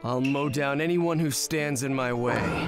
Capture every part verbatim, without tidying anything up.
I'll mow down anyone who stands in my way.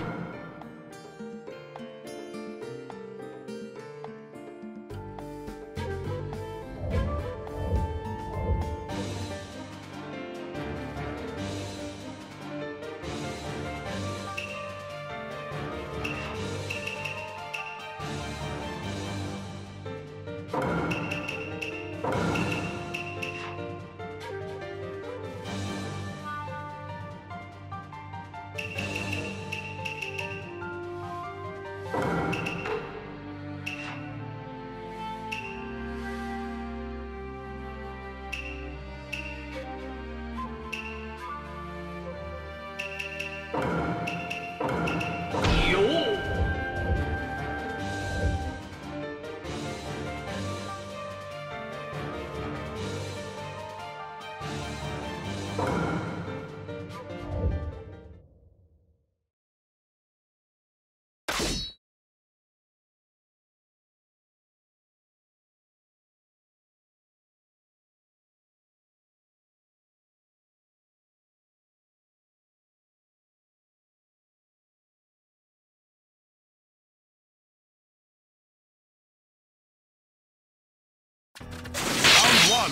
Round one.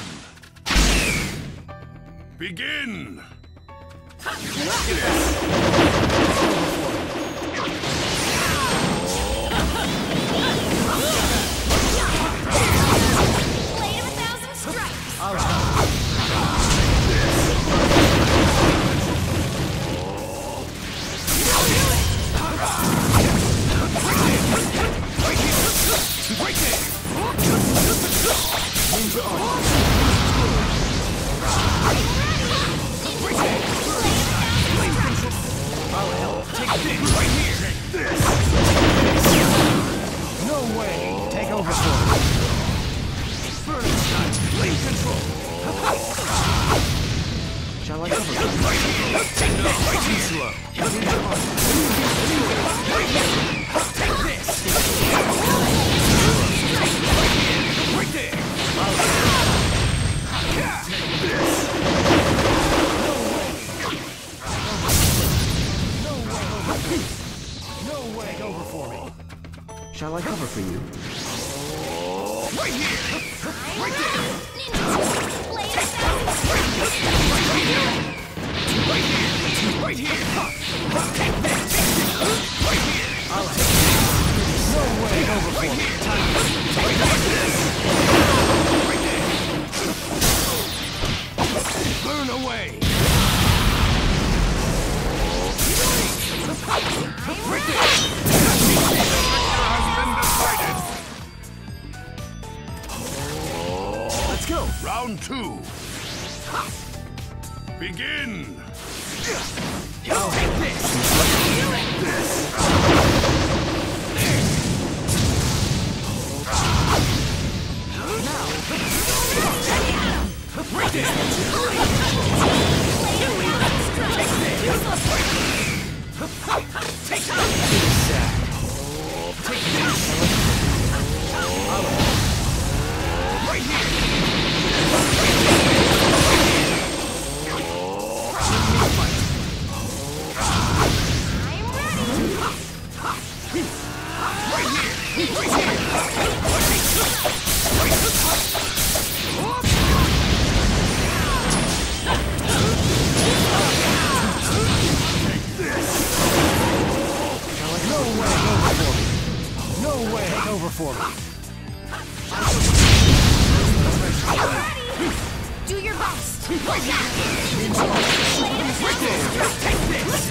Begin. Blade of a thousand strikes. All right. No way! Take over for me. Bernstein, lead control. Shall I cover you? Too slow. Take this. Right there. Take this. No way. No way. Take over for me. Shall I cover for you? Right here! Right there! Right here! Right here! Right here! Take this! Right here! I'll take this! No way! Over right here! Take this! Right there! Burn away! Right there! Let's go! Round two. Begin! I'll take this! This! Now! Right there! Take this! Take this! Take this! Right here! Over for me. Do your best. Right here. Right there. Take this.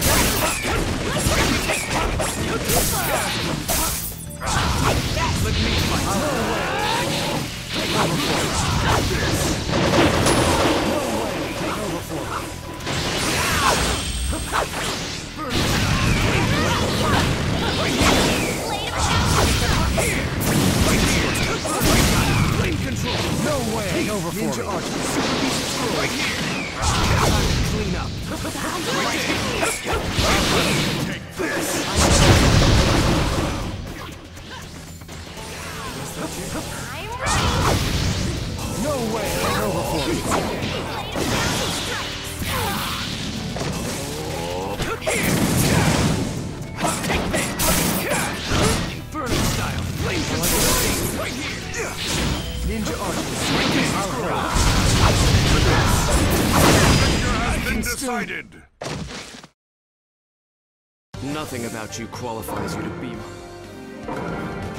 Let me fight. No way. Take over for me. This. No way. Take over for me. Right here. Here! Right here! Blade control! No way! Take over for Ninja me! Archer! Super Beast Destroy! Right here! Time to clean up! Right here! Take this! I'm ready! No way! Take over for me! Ninja archers. I'll help. Has been decided. Nothing about you qualifies you to be.